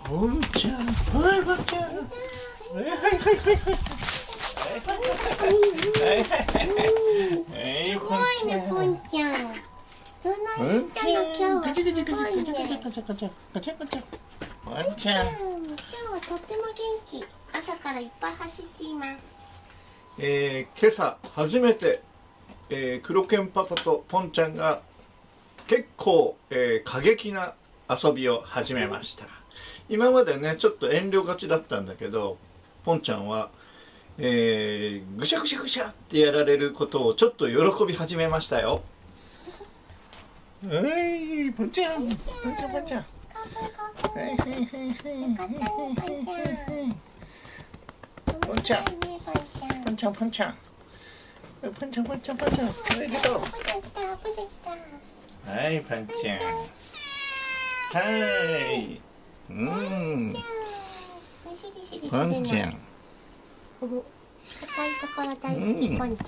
ポンちゃん、はい、ポンちゃん。はいはいはいはいはい。 すごいね、ポンちゃん。どないしたの、今日はすごいね。 ポンちゃん。 今日はとっても元気。朝からいっぱい走っています。 今朝初めて、黒犬パパとポンちゃんが結構、過激な遊びを始めました。今までねちょっと遠慮がちだったんだけど、ポンちゃんは、ぐしゃぐしゃぐしゃってやられることをちょっと喜び始めましたよ。はい、ポンちゃん、ポンちゃん、ポンちゃん。はいはいはいはいはいはい。ポンちゃん、ポンちゃん、ポンちゃん。ポンちゃん、ポンちゃん、ポンちゃん。ありがとう。 ポンちゃん来た、ポンちゃん来た。 はい、ポンちゃん。はい。うん。ポンちゃん。 硬いところ大好き、ポンちゃん。ポン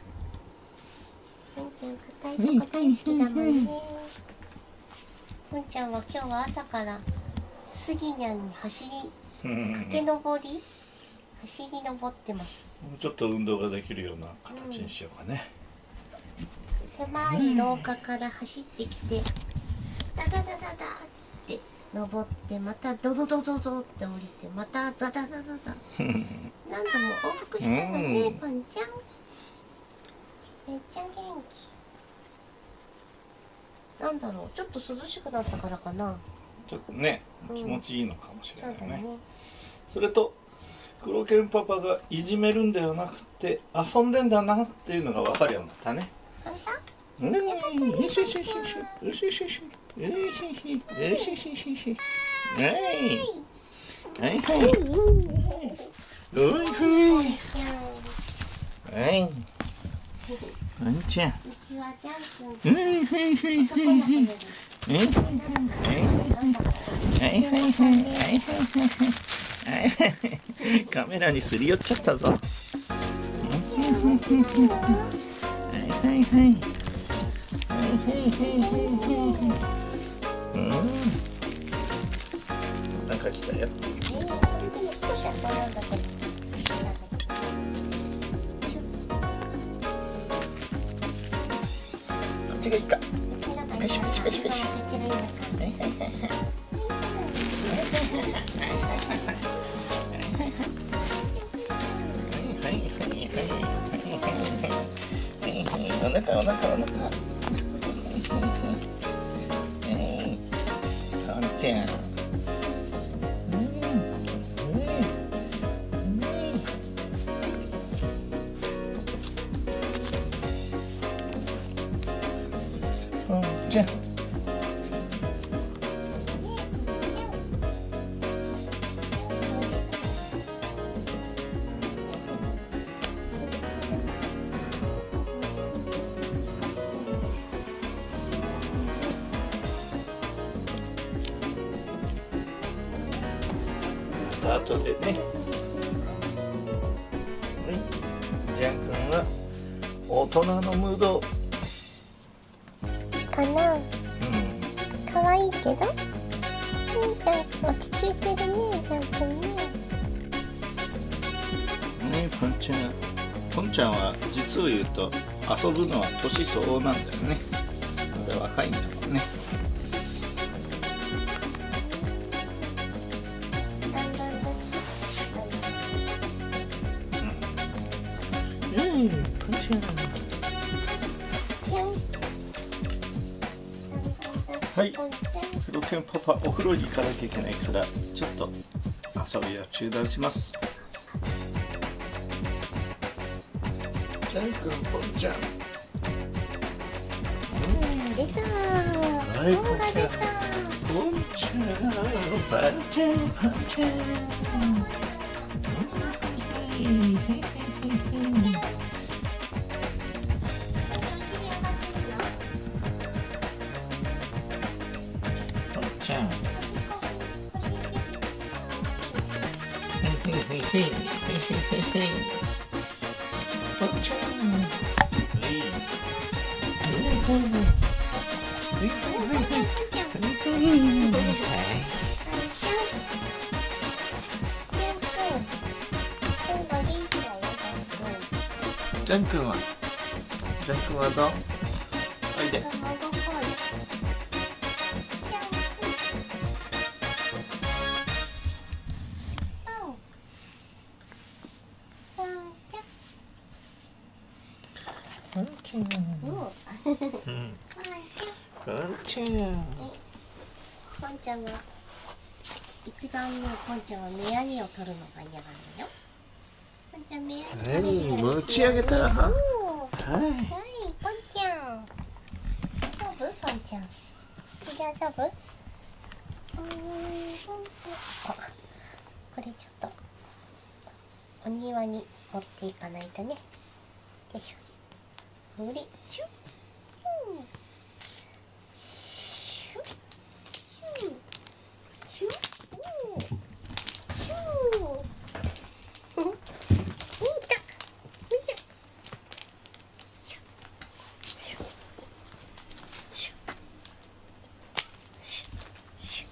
ちゃん、硬いところ大好きだもんね。ポンちゃんは今日は朝からスギニャンに走り登ってます。 もうちょっと運動ができるような形にしようかね。 狭い廊下から走ってきて、ダダダダダって登って、またドドドドドって降りて、またダダダダダ何度も往復したのね、ポンちゃん。めっちゃ元気。なんだろう、ちょっと涼しくなったからかな。 ちょっとね、気持ちいいのかもしれないね。 そうだね。 それと黒犬パパがいじめるんではなくて遊んでんだなっていうのが分かるようになったね。 本当？ よしよしよしよしよしよしよしよしよしよしよしよしよし。はいはいはいはいはい。ポンちゃん。 うちはジャン君。 はいはいはいはいはい。カメラにすり寄っちゃったぞ。はいはいはい。なんか来たよ。 でも少し遊んだけど。 どっちがいいか。ペシペシペシペシ。お腹お腹お腹。ポンちゃん。ポンちゃん。あとでね。はい、ジャン君は大人のムードかな。可愛いけど。ちゃん落ち着いてるね、ジャン君ね。 ね、ポンちゃん。ポンちゃんは実を言うと遊ぶのは年相応なんだよね。まだ若いんだもんね。ポンちゃん。はい、黒犬パパお風呂に行かなきゃいけないからちょっと遊びは中断します。ジャン君、ポンちゃん。 出たー。 はい、ポンちゃん。ポンちゃん、ポンちゃん、ポンちゃん。ちゃん。 ジャン君はどう？おいで。ポンちゃん。 ポンちゃんが一番ね、ポンちゃんは目やにを取るのが嫌なんだよ。ポンちゃん目やに取れるよ。 持ち上げた。はい。 はい、ポンちゃん。大丈夫？ポンちゃん。大丈夫？あ、これちょっとお庭に持っていかないとね。よいしょ。無理。シュッ。シュッ。シュッ。シュッ。シュッ。来た。見ちゃう。シュッ。シュッ。シュッ。シュッ。シュッ。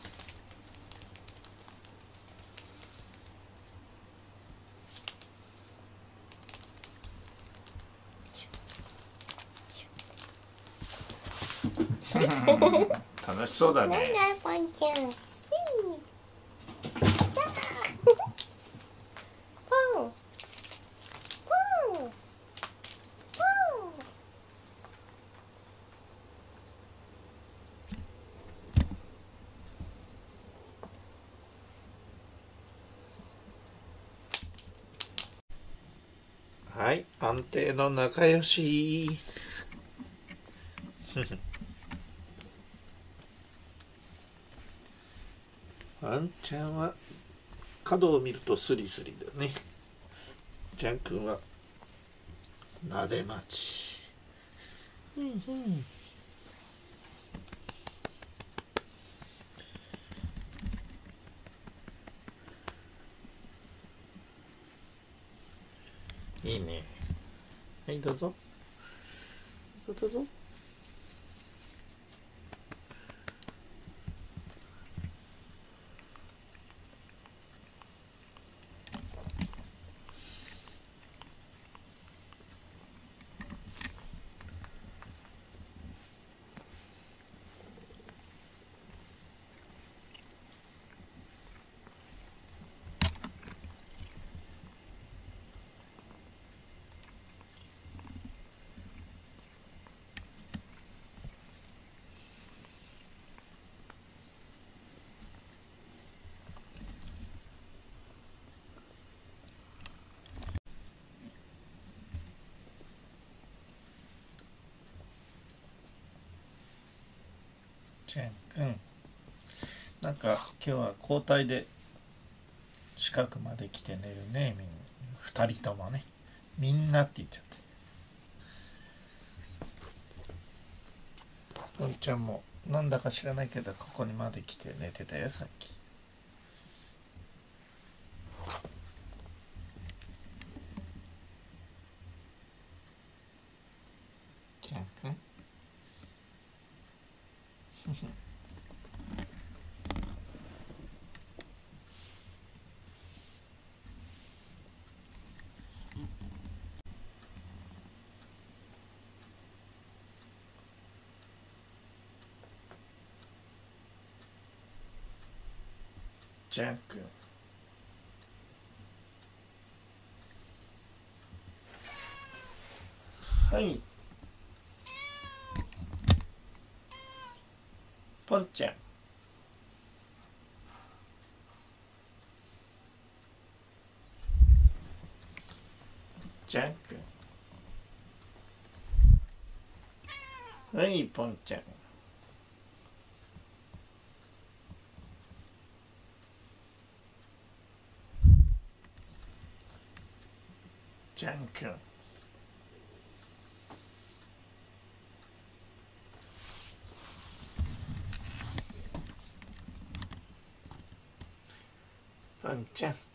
楽しそうだね。 なんだポンちゃん。ポン。ポン。ポン。 はい、安定の仲良し。ワンちゃんは角を見るとスリスリだね。ジャン君はなで待ち。いいね。はい、どうぞ。どうぞ。ジャン君、なんか今日は交代で近くまで来て寝るね。2人ともね。みんなって言っちゃった。ポンちゃんもなんだか知らないけどここにまで来て寝てたよ、さっき。ジャン君。ジャン君。はい。ポンちゃん。ジャン君。はい、ポンちゃん。ジャン君。ポンちゃん。